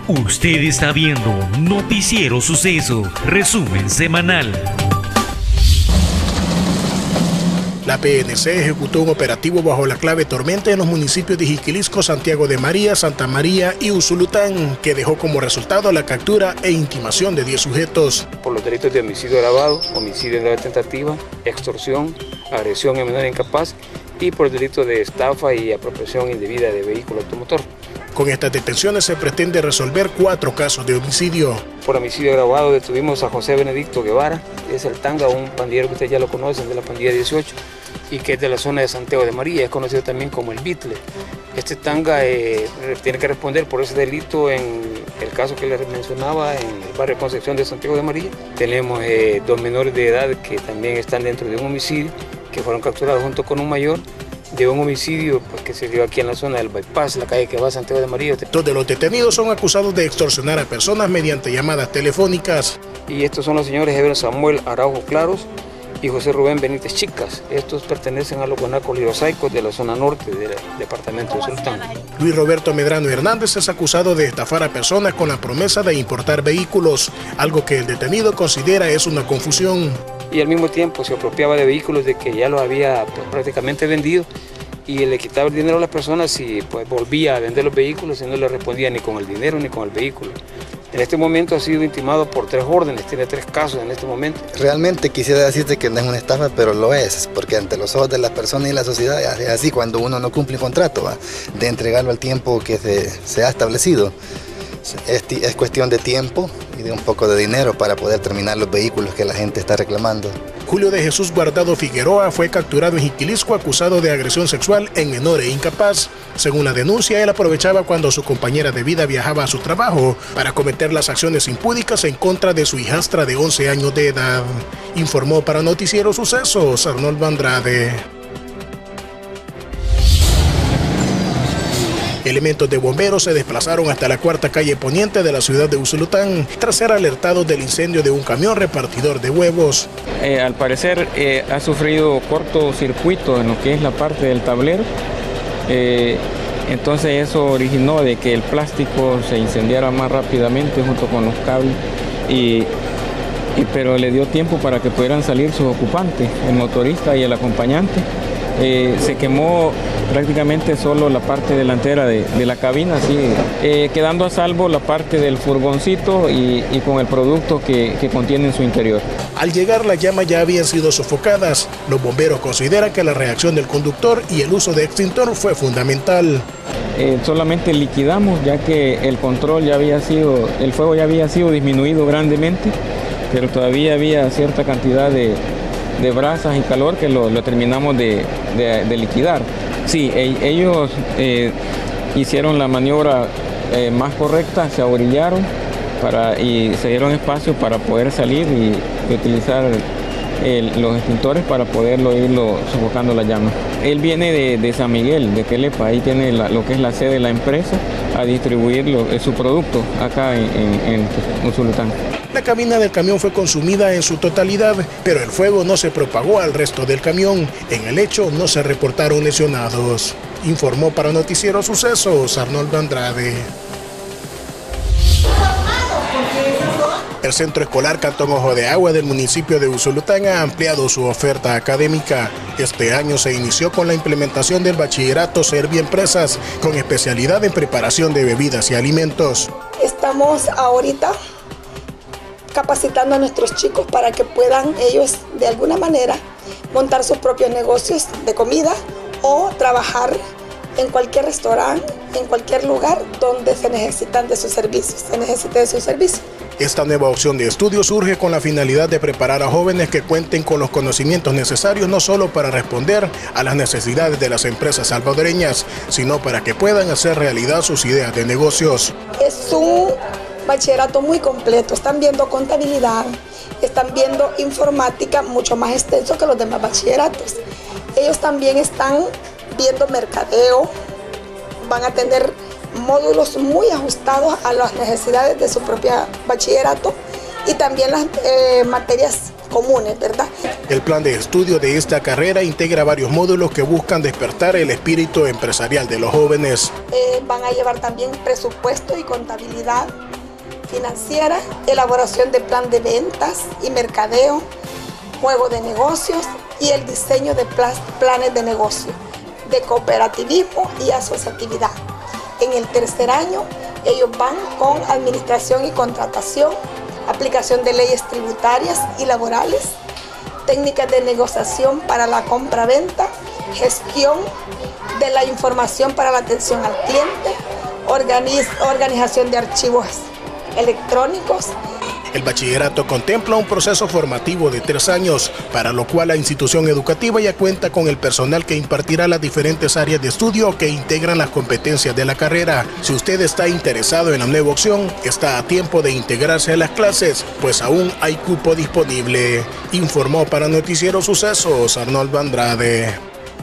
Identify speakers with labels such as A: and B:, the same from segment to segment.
A: Usted está viendo Noticiero Suceso, resumen semanal.
B: La PNC ejecutó un operativo bajo la clave Tormenta en los municipios de Jiquilisco, Santiago de María, Santa María y Usulután, que dejó como resultado la captura e intimación de 10 sujetos.
C: Por los delitos de homicidio agravado, homicidio en grave tentativa, extorsión, agresión a menor incapaz y por el delito de estafa y apropiación indebida de vehículo automotor.
B: Con estas detenciones se pretende resolver 4 casos de homicidio.
C: Por homicidio agravado detuvimos a José Benedicto Guevara, es el Tanga, un pandillero que ustedes ya lo conocen, de la pandilla 18, y que es de la zona de Santiago de María, es conocido también como el Bitle. Este Tanga tiene que responder por ese delito en el caso que les mencionaba, en el barrio Concepción de Santiago de María. Tenemos 2 menores de edad que también están dentro de un homicidio, que fueron capturados junto con un mayor, de un homicidio que se dio aquí en la zona del Bypass, la calle que va a Santiago de María.
B: 2 de los detenidos son acusados de extorsionar a personas mediante llamadas telefónicas.
C: Y estos son los señores Eber Samuel Araujo Claros y José Rubén Benítez Chicas. Estos pertenecen a los guanacos lirosaicos de la zona norte del departamento de Sultán.
B: Luis Roberto Medrano Hernández es acusado de estafar a personas con la promesa de importar vehículos, algo que el detenido considera es una confusión.
C: Y al mismo tiempo se apropiaba de vehículos de que ya los había prácticamente vendido y le quitaba el dinero a las personas y pues volvía a vender los vehículos y no le respondía ni con el dinero ni con el vehículo. En este momento ha sido intimado por 3 órdenes, tiene 3 casos en este momento. Realmente quisiera decirte que no es una estafa, pero lo es, porque ante los ojos de las personas y la sociedad es así cuando uno no cumple un contrato, de entregarlo al tiempo que se ha establecido. Es cuestión de tiempo y de un poco de dinero para poder terminar los vehículos que la gente está reclamando.
B: Julio de Jesús Guardado Figueroa fue capturado en Jiquilisco acusado de agresión sexual en menor e incapaz. Según la denuncia, él aprovechaba cuando su compañera de vida viajaba a su trabajo para cometer las acciones impúdicas en contra de su hijastra de 11 años de edad. Informó para Noticiero Sucesos Arnoldo Andrade. Elementos de bomberos se desplazaron hasta la 4ª calle poniente de la ciudad de Usulután tras ser alertados del incendio de un camión repartidor de huevos.
D: Al parecer ha sufrido cortocircuito en lo que es la parte del tablero, entonces eso originó de que el plástico se incendiara más rápidamente junto con los cables, pero le dio tiempo para que pudieran salir sus ocupantes, el motorista y el acompañante. Se quemó prácticamente solo la parte delantera de la cabina, así, quedando a salvo la parte del furgoncito y con el producto que contiene en su interior.
B: Al llegar, las llamas ya habían sido sofocadas. Los bomberos consideran que la reacción del conductor y el uso de extintor fue fundamental.
D: Solamente liquidamos, ya que el control el fuego ya había sido disminuido grandemente, pero todavía había cierta cantidad de brasas y calor que lo terminamos de liquidar. Sí, ellos hicieron la maniobra más correcta, se ahorillaron y se dieron espacio para poder salir y utilizar los extintores para poderlo irlo sofocando la llama. Él viene de San Miguel, de Quelepa, ahí tiene lo que es la sede de la empresa, a distribuir su producto acá en Usulután.
B: La cabina del camión fue consumida en su totalidad, pero el fuego no se propagó al resto del camión. En el hecho no se reportaron lesionados. Informó para Noticiero Sucesos Arnoldo Andrade. El Centro Escolar Cantón Ojo de Agua del municipio de Usulután ha ampliado su oferta académica. Este año se inició con la implementación del bachillerato Servi Empresas, con especialidad en preparación de bebidas y alimentos.
E: Estamos ahorita capacitando a nuestros chicos para que puedan ellos de alguna manera montar sus propios negocios de comida o trabajar en cualquier restaurante, en cualquier lugar donde se necesite de sus servicios.
B: Esta nueva opción de estudio surge con la finalidad de preparar a jóvenes que cuenten con los conocimientos necesarios no solo para responder a las necesidades de las empresas salvadoreñas, sino para que puedan hacer realidad sus ideas de negocios.
E: Es un bachillerato muy completo, están viendo contabilidad, están viendo informática mucho más extenso que los demás bachilleratos. Ellos también están viendo mercadeo, van a tener módulos muy ajustados a las necesidades de su propia bachillerato y también las materias comunes, ¿verdad?
B: El plan de estudio de esta carrera integra varios módulos que buscan despertar el espíritu empresarial de los jóvenes.
E: Van a llevar también presupuesto y contabilidad financiera, elaboración de plan de ventas y mercadeo, juego de negocios y el diseño de planes de negocio, de cooperativismo y asociatividad. En el tercer año, ellos van con administración y contratación, aplicación de leyes tributarias y laborales, técnicas de negociación para la compra-venta, gestión de la información para la atención al cliente, organización de archivos electrónicos.
B: El bachillerato contempla un proceso formativo de 3 años, para lo cual la institución educativa ya cuenta con el personal que impartirá las diferentes áreas de estudio que integran las competencias de la carrera. Si usted está interesado en la nueva opción, está a tiempo de integrarse a las clases, pues aún hay cupo disponible. Informó para Noticiero Sucesos Arnoldo Andrade.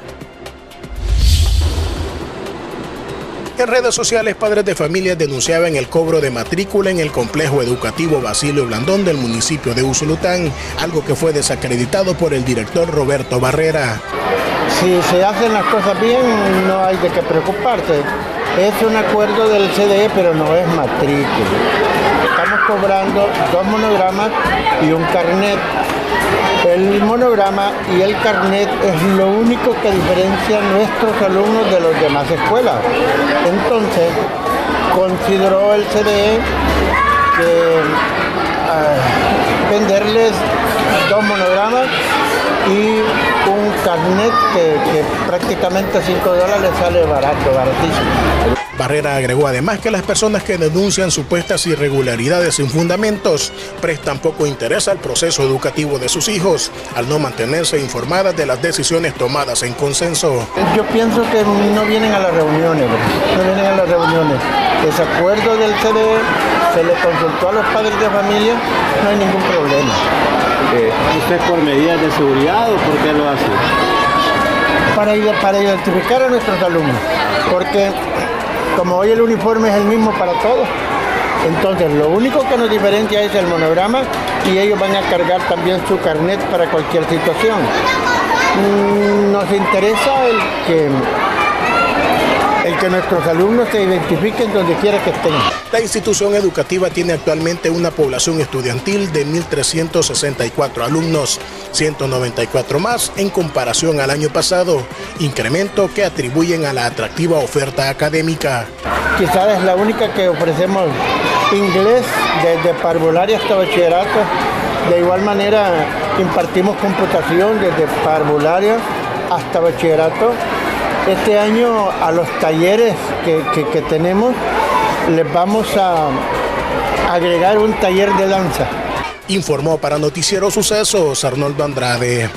B: En redes sociales, padres de familia denunciaban el cobro de matrícula en el complejo educativo Basilio Blandón del municipio de Usulután, algo que fue desacreditado por el director Roberto Barrera.
F: Si se hacen las cosas bien, no hay de qué preocuparse. Es un acuerdo del CDE, pero no es matrícula. Estamos cobrando 2 monogramas y un carnet. El monograma y el carnet es lo único que diferencia a nuestros alumnos de las demás escuelas. Entonces, consideró el CDE que venderles 2 monogramas y un carnet que prácticamente $5 sale baratísimo.
B: Barrera agregó además que las personas que denuncian supuestas irregularidades sin fundamentos prestan poco interés al proceso educativo de sus hijos, al no mantenerse informadas de las decisiones tomadas en consenso.
F: Yo pienso que no vienen a las reuniones, Ese acuerdo del CDE se le consultó a los padres de familia, no hay ningún problema.
G: ¿Usted por medidas de seguridad o por qué lo hace?
F: Para identificar a nuestros alumnos, porque como hoy el uniforme es el mismo para todos, entonces lo único que nos diferencia es el monograma y ellos van a cargar también su carnet para cualquier situación. Nos interesa el que nuestros alumnos se identifiquen donde quiera que estén.
B: La institución educativa tiene actualmente una población estudiantil de 1.364 alumnos, 194 más en comparación al año pasado, incremento que atribuyen a la atractiva oferta académica.
F: Quizás es la única que ofrecemos inglés desde parvularia hasta bachillerato. De igual manera impartimos computación desde parvularia hasta bachillerato. Este año a los talleres que tenemos les vamos a agregar un taller de danza.
B: Informó para Noticiero Sucesos Arnoldo Andrade.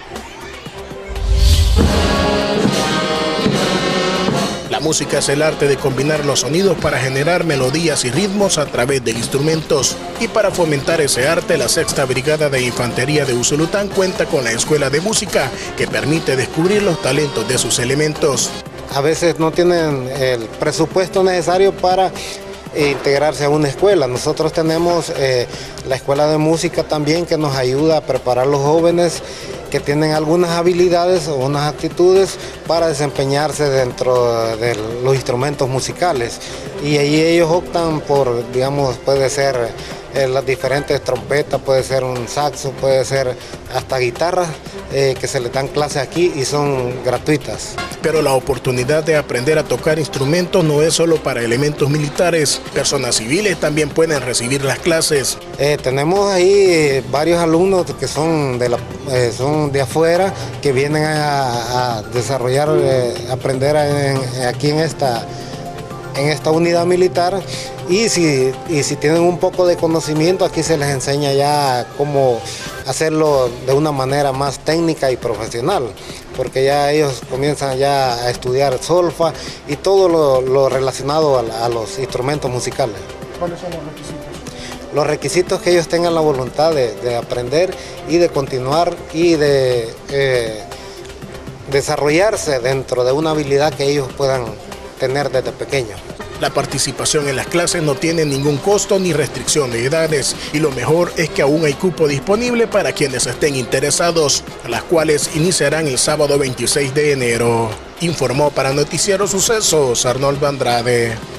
B: La música es el arte de combinar los sonidos para generar melodías y ritmos a través de instrumentos. Y para fomentar ese arte, la 6ª Brigada de Infantería de Usulután cuenta con la Escuela de Música, que permite descubrir los talentos de sus elementos.
H: A veces no tienen el presupuesto necesario para integrarse a una escuela. Nosotros tenemos la Escuela de Música también, que nos ayuda a preparar a los jóvenes que tienen algunas habilidades o unas actitudes para desempeñarse dentro de los instrumentos musicales. Y ahí ellos optan por, digamos, puede ser las diferentes trompetas, puede ser un saxo, puede ser hasta guitarras, que se les dan clases aquí y son gratuitas.
B: Pero la oportunidad de aprender a tocar instrumentos no es solo para elementos militares, personas civiles también pueden recibir las clases.
H: Tenemos ahí varios alumnos que son de afuera, que vienen a desarrollar, aprender aquí en esta unidad militar, y si tienen un poco de conocimiento, aquí se les enseña ya cómo hacerlo de una manera más técnica y profesional, porque ya ellos comienzan ya a estudiar solfa y todo lo relacionado a los instrumentos musicales.
B: ¿Cuáles son los requisitos?
H: Los requisitos que ellos tengan la voluntad de aprender y de continuar y de desarrollarse dentro de una habilidad que ellos puedan tener desde pequeños.
B: La participación en las clases no tiene ningún costo ni restricción de edades y lo mejor es que aún hay cupo disponible para quienes estén interesados, las cuales iniciarán el sábado 26 de enero. Informó para Noticiero Sucesos Arnoldo Andrade.